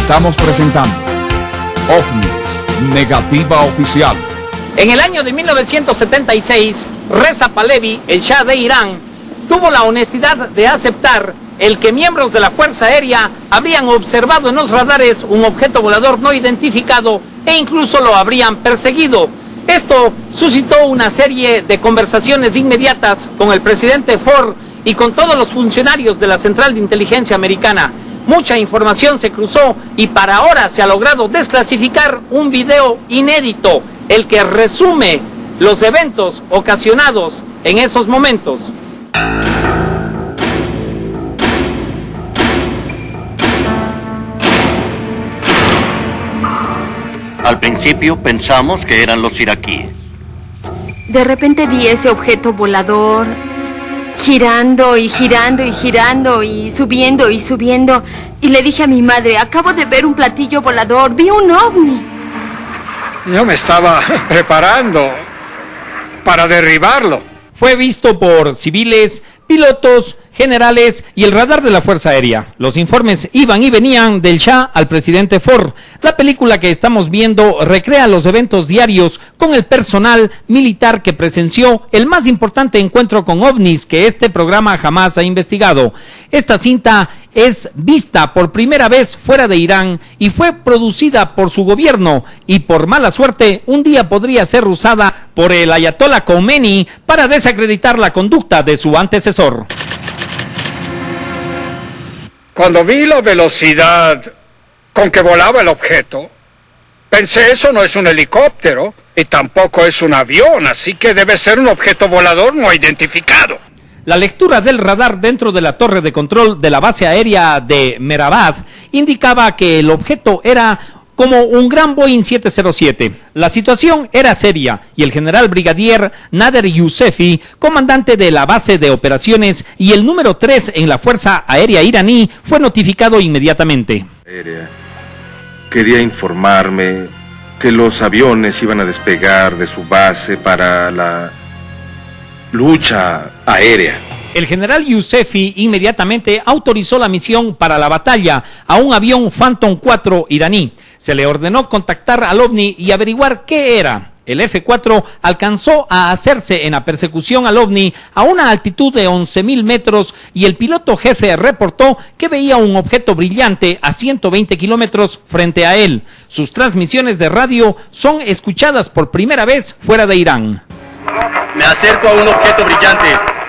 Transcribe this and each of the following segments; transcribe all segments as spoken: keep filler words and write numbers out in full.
Estamos presentando OVNIS, negativa oficial. En el año de mil novecientos setenta y seis, Reza Pahlavi, el Shah de Irán, tuvo la honestidad de aceptar el que miembros de la Fuerza Aérea habrían observado en los radares un objeto volador no identificado e incluso lo habrían perseguido. Esto suscitó una serie de conversaciones inmediatas con el presidente Ford y con todos los funcionarios de la Central de Inteligencia Americana. Mucha información se cruzó y para ahora se ha logrado desclasificar un video inédito, el que resume los eventos ocasionados en esos momentos. Al principio pensamos que eran los iraquíes. De repente vi ese objeto volador girando y girando y girando y subiendo y subiendo. Y le dije a mi madre, acabo de ver un platillo volador, vi un ovni. Yo me estaba preparando para derribarlo. Fue visto por civiles, pilotos, generales y el radar de la Fuerza Aérea. Los informes iban y venían del Shah al presidente Ford. La película que estamos viendo recrea los eventos diarios con el personal militar que presenció el más importante encuentro con ovnis que este programa jamás ha investigado. Esta cinta es vista por primera vez fuera de Irán y fue producida por su gobierno y por mala suerte un día podría ser usada por el ayatollah Khomeini para desacreditar la conducta de su antecesor. Cuando vi la velocidad con que volaba el objeto, pensé, eso no es un helicóptero y tampoco es un avión, así que debe ser un objeto volador no identificado. La lectura del radar dentro de la torre de control de la base aérea de Mehrabad indicaba que el objeto era como un gran Boeing siete cero siete. La situación era seria y el general brigadier Nader Yousefi, comandante de la base de operaciones y el número tres en la Fuerza Aérea iraní, fue notificado inmediatamente. Aérea. Quería informarme que los aviones iban a despegar de su base para la lucha aérea. El general Yousefi inmediatamente autorizó la misión para la batalla a un avión Phantom cuatro iraní. Se le ordenó contactar al ovni y averiguar qué era. El F cuatro alcanzó a hacerse en la persecución al ovni a una altitud de once mil metros y el piloto jefe reportó que veía un objeto brillante a ciento veinte kilómetros frente a él. Sus transmisiones de radio son escuchadas por primera vez fuera de Irán. Me acerco a un objeto brillante.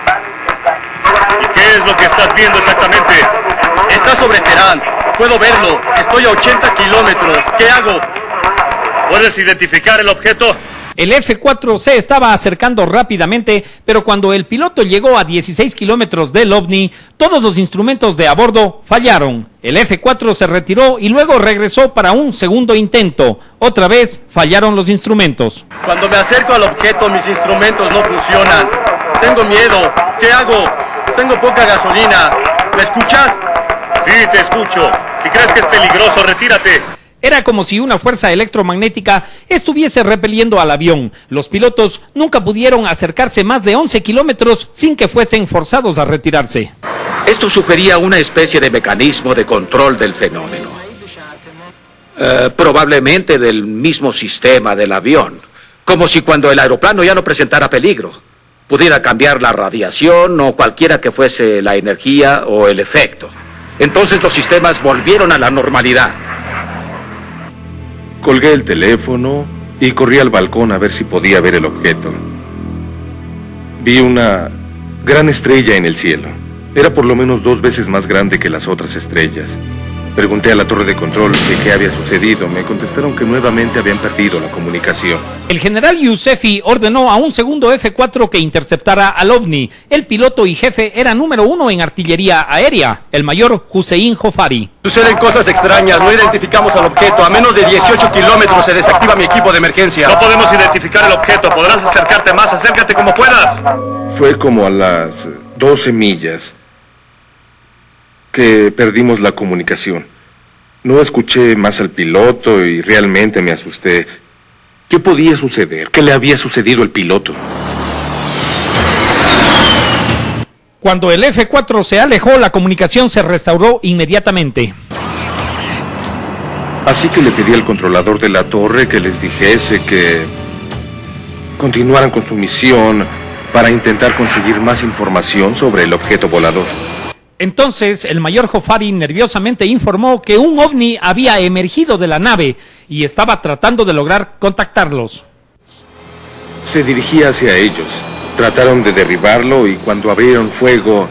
¿Y qué es lo que estás viendo exactamente? Está sobre Teherán. Puedo verlo. Estoy a ochenta kilómetros. ¿Qué hago? ¿Puedes identificar el objeto? El F cuatro se estaba acercando rápidamente, pero cuando el piloto llegó a dieciséis kilómetros del ovni, todos los instrumentos de a bordo fallaron. El F cuatro se retiró y luego regresó para un segundo intento. Otra vez fallaron los instrumentos. Cuando me acerco al objeto, mis instrumentos no funcionan. Tengo miedo. ¿Qué hago? Tengo poca gasolina. ¿Me escuchas? Sí, te escucho. Si crees que es peligroso, retírate. Era como si una fuerza electromagnética estuviese repeliendo al avión. Los pilotos nunca pudieron acercarse más de once kilómetros sin que fuesen forzados a retirarse. Esto sugería una especie de mecanismo de control del fenómeno. Eh, probablemente del mismo sistema del avión. Como si cuando el aeroplano ya no presentara peligro, pudiera cambiar la radiación o cualquiera que fuese la energía o el efecto. Entonces los sistemas volvieron a la normalidad. Colgué el teléfono y corrí al balcón a ver si podía ver el objeto. Vi una gran estrella en el cielo. Era por lo menos dos veces más grande que las otras estrellas. Pregunté a la torre de control de qué había sucedido. Me contestaron que nuevamente habían perdido la comunicación. El general Yousefi ordenó a un segundo F cuatro que interceptara al ovni. El piloto y jefe era número uno en artillería aérea, el mayor Hussein Jofari. Suceden cosas extrañas, no identificamos al objeto. A menos de dieciocho kilómetros se desactiva mi equipo de emergencia. No podemos identificar el objeto, podrás acercarte más, acércate como puedas. Fue como a las doce millas que perdimos la comunicación. No escuché más al piloto y realmente me asusté. ¿Qué podía suceder? ¿Qué le había sucedido al piloto? Cuando el F cuatro se alejó, la comunicación se restauró inmediatamente. Así que le pedí al controlador de la torre que les dijese que continuaran con su misión para intentar conseguir más información sobre el objeto volador. Entonces, el mayor Jofari nerviosamente informó que un ovni había emergido de la nave y estaba tratando de lograr contactarlos. Se dirigía hacia ellos. Trataron de derribarlo y cuando abrieron fuego,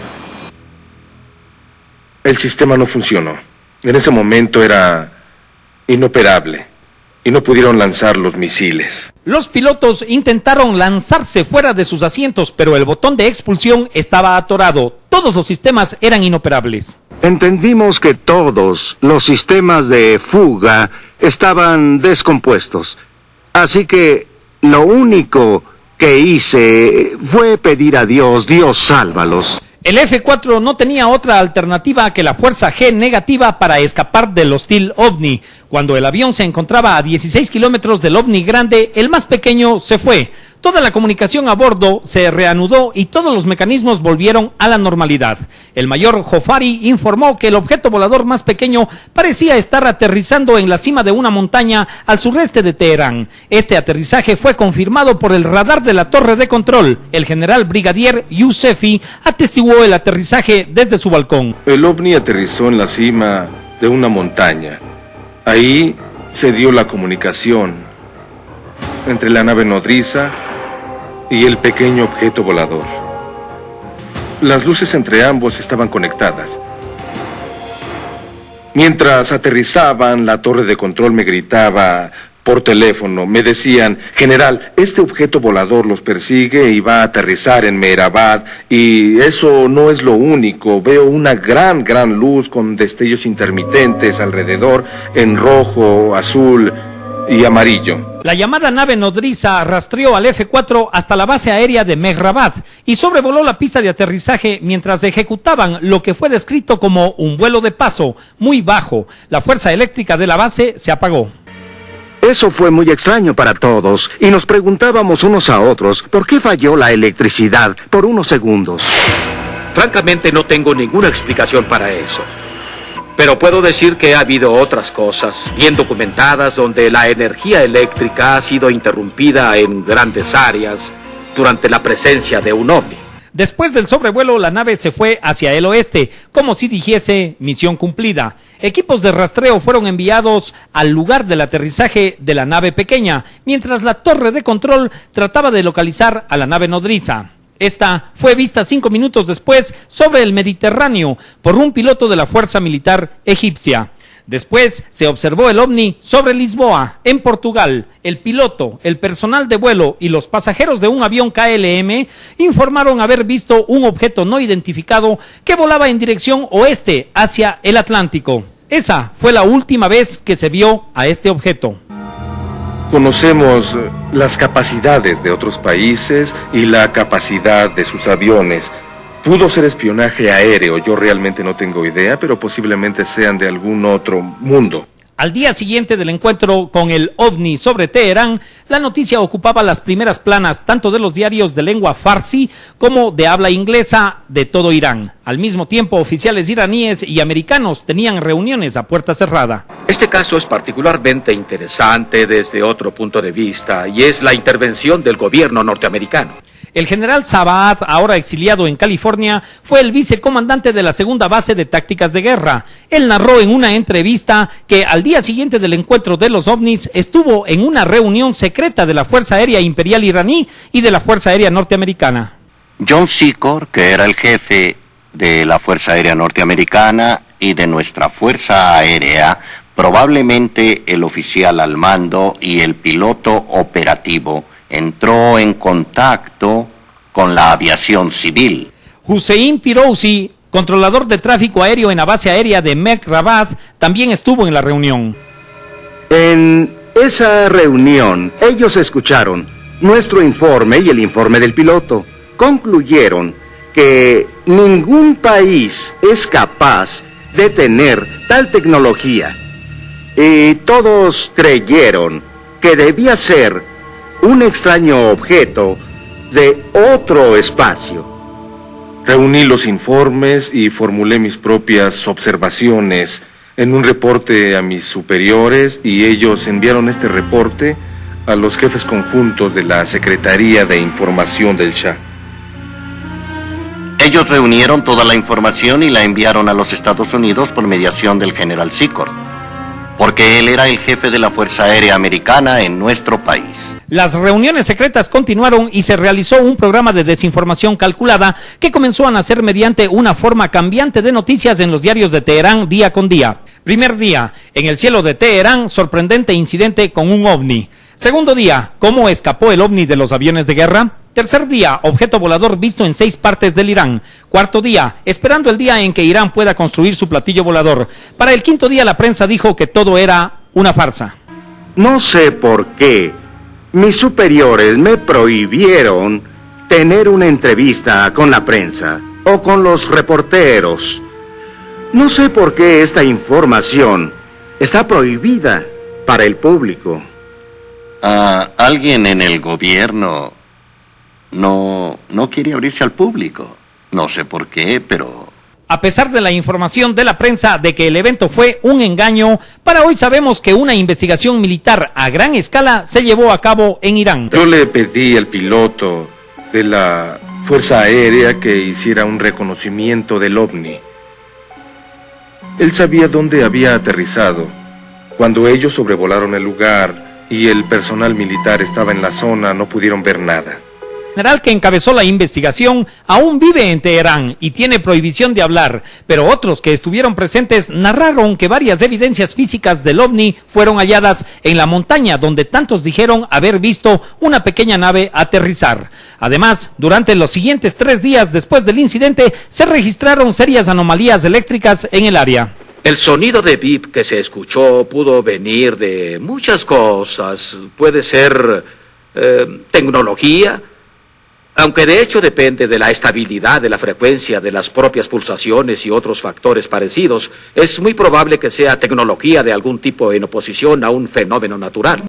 el sistema no funcionó. En ese momento era inoperable y no pudieron lanzar los misiles. Los pilotos intentaron lanzarse fuera de sus asientos, pero el botón de expulsión estaba atorado. Todos los sistemas eran inoperables. Entendimos que todos los sistemas de fuga estaban descompuestos. Así que lo único que hice fue pedir a Dios, Dios sálvalos. El F cuatro no tenía otra alternativa que la fuerza G negativa para escapar del hostil ovni. Cuando el avión se encontraba a dieciséis kilómetros del ovni grande, el más pequeño se fue. Toda la comunicación a bordo se reanudó y todos los mecanismos volvieron a la normalidad. El mayor Jofari informó que el objeto volador más pequeño parecía estar aterrizando en la cima de una montaña al sureste de Teherán. Este aterrizaje fue confirmado por el radar de la torre de control. El general brigadier Yousefi atestiguó el aterrizaje desde su balcón. El ovni aterrizó en la cima de una montaña. Ahí se dio la comunicación entre la nave nodriza y el pequeño objeto volador. Las luces entre ambos estaban conectadas. Mientras aterrizaban, la torre de control me gritaba por teléfono. Me decían: general, este objeto volador los persigue y va a aterrizar en Meherabad. Y eso no es lo único. Veo una gran, gran luz con destellos intermitentes alrededor en rojo, azul y amarillo. La llamada nave nodriza rastreó al F cuatro hasta la base aérea de Mehrabad y sobrevoló la pista de aterrizaje mientras ejecutaban lo que fue descrito como un vuelo de paso muy bajo. La fuerza eléctrica de la base se apagó. Eso fue muy extraño para todos y nos preguntábamos unos a otros por qué falló la electricidad por unos segundos. Francamente no tengo ninguna explicación para eso. Pero puedo decir que ha habido otras cosas bien documentadas donde la energía eléctrica ha sido interrumpida en grandes áreas durante la presencia de un ovni. Después del sobrevuelo, la nave se fue hacia el oeste, como si dijese misión cumplida. Equipos de rastreo fueron enviados al lugar del aterrizaje de la nave pequeña, mientras la torre de control trataba de localizar a la nave nodriza. Esta fue vista cinco minutos después sobre el Mediterráneo por un piloto de la Fuerza Militar Egipcia. Después se observó el ovni sobre Lisboa, en Portugal. El piloto, el personal de vuelo y los pasajeros de un avión K L M informaron haber visto un objeto no identificado que volaba en dirección oeste hacia el Atlántico. Esa fue la última vez que se vio a este objeto. Conocemos las capacidades de otros países y la capacidad de sus aviones. Pudo ser espionaje aéreo, yo realmente no tengo idea, pero posiblemente sean de algún otro mundo. Al día siguiente del encuentro con el ovni sobre Teherán, la noticia ocupaba las primeras planas tanto de los diarios de lengua farsi como de habla inglesa de todo Irán. Al mismo tiempo, oficiales iraníes y americanos tenían reuniones a puerta cerrada. Este caso es particularmente interesante desde otro punto de vista y es la intervención del gobierno norteamericano. El general Sabahat, ahora exiliado en California, fue el vicecomandante de la segunda base de tácticas de guerra. Él narró en una entrevista que al día siguiente del encuentro de los ovnis estuvo en una reunión secreta de la Fuerza Aérea Imperial iraní y de la Fuerza Aérea Norteamericana. John Secor, que era el jefe de la Fuerza Aérea Norteamericana y de nuestra Fuerza Aérea, probablemente el oficial al mando y el piloto operativo, entró en contacto con la aviación civil. Hussein Pirouzi, controlador de tráfico aéreo en la base aérea de Mehrabad, también estuvo en la reunión. En esa reunión, ellos escucharon nuestro informe y el informe del piloto. Concluyeron que ningún país es capaz de tener tal tecnología. Y todos creyeron que debía ser un extraño objeto de otro espacio. Reuní los informes y formulé mis propias observaciones en un reporte a mis superiores y ellos enviaron este reporte a los jefes conjuntos de la Secretaría de Información del Shah. Ellos reunieron toda la información y la enviaron a los Estados Unidos por mediación del general Secord, porque él era el jefe de la Fuerza Aérea Americana en nuestro país. Las reuniones secretas continuaron y se realizó un programa de desinformación calculada que comenzó a nacer mediante una forma cambiante de noticias en los diarios de Teherán día con día. Primer día, en el cielo de Teherán, sorprendente incidente con un ovni. Segundo día, ¿cómo escapó el ovni de los aviones de guerra? Tercer día, objeto volador visto en seis partes del Irán. Cuarto día, esperando el día en que Irán pueda construir su platillo volador. Para el quinto día, la prensa dijo que todo era una farsa. No sé por qué mis superiores me prohibieron tener una entrevista con la prensa o con los reporteros. No sé por qué esta información está prohibida para el público. Ah, alguien en el gobierno no, no quiere abrirse al público. No sé por qué, pero... A pesar de la información de la prensa de que el evento fue un engaño, para hoy sabemos que una investigación militar a gran escala se llevó a cabo en Irán. Yo le pedí al piloto de la Fuerza Aérea que hiciera un reconocimiento del ovni. Él sabía dónde había aterrizado. Cuando ellos sobrevolaron el lugar y el personal militar estaba en la zona, no pudieron ver nada. El general que encabezó la investigación aún vive en Teherán y tiene prohibición de hablar, pero otros que estuvieron presentes narraron que varias evidencias físicas del ovni fueron halladas en la montaña donde tantos dijeron haber visto una pequeña nave aterrizar. Además, durante los siguientes tres días después del incidente, se registraron serias anomalías eléctricas en el área. El sonido de bip que se escuchó pudo venir de muchas cosas. Puede ser eh, tecnología, aunque de hecho depende de la estabilidad de la frecuencia de las propias pulsaciones y otros factores parecidos. Es muy probable que sea tecnología de algún tipo en oposición a un fenómeno natural.